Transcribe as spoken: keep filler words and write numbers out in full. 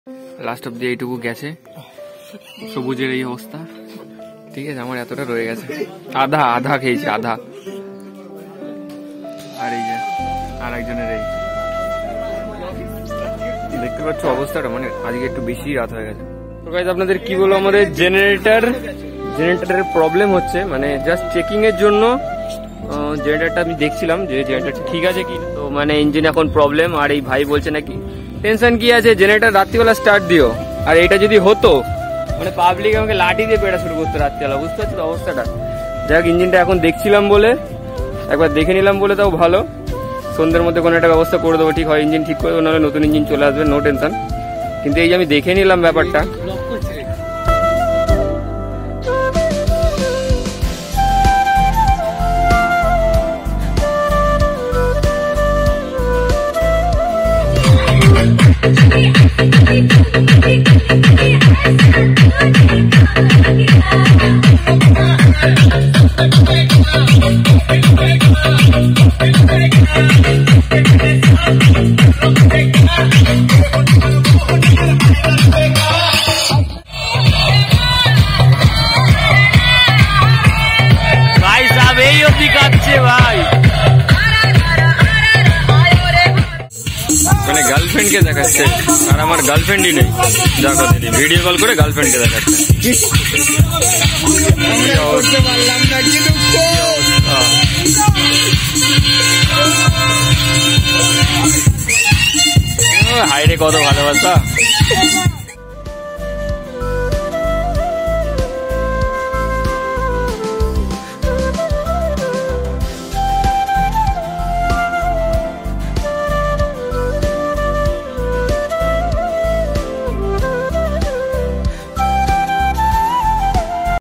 Last অব্দি এইটুকু গেছে, সবুজের এই অবস্থা। ঠিক আছে, আমার এতটা রয়ে গেছে, আধা আধা খেয়েছি আধা। আর এই যে আর একজনের এই দেখতে পাচ্ছ অবস্থাটা, মানে আজকে একটু বেশি রাত হয়ে গেছে। তো গাইস আপনাদের কি বলবো, আমাদের জেনারেটর জেনারেটরের প্রবলেম হচ্ছে, মানে জাস্ট চেকিং এর জন্য জেনারেটরটা আমি দেখছিলাম যে জেনারেটরটা ঠিক আছে কি, তো মানে ইঞ্জিন এখন প্রবলেম। আর এই ভাই বলছে নাকি টেনশন কি আছে, জেনারেটর রাত্রিবেলা স্টার্ট দিও। আর এটা যদি হতো মানে পাবলিক আমাকে লাঠি দিয়ে পেটা শুরু করতো রাত্রিবেলা, বুঝতে পারছো তো অবস্থাটা। যাক ইঞ্জিনটা এখন দেখছিলাম বলে, একবার দেখে নিলাম বলে তাও ভালো। সন্ধ্যের মধ্যে কোনো একটা ব্যবস্থা করে দেবো, ঠিক হয় ইঞ্জিন ঠিক করে দেবো, নাহলে নতুন ইঞ্জিন চলে আসবে, নো টেনশন। কিন্তু এই যে আমি দেখে নিলাম ব্যাপারটা, ভাই সাহেব এই অবধি কাটছে ভাই, মানে গার্লফ্রেন্ডকে দেখাচ্ছে আর আমার গার্লফ্রেন্ডই নেই, যা কথা ভিডিও কল করে গার্লফ্রেন্ডকে দেখাচ্ছে। হাইরে কত ভালোবাসা।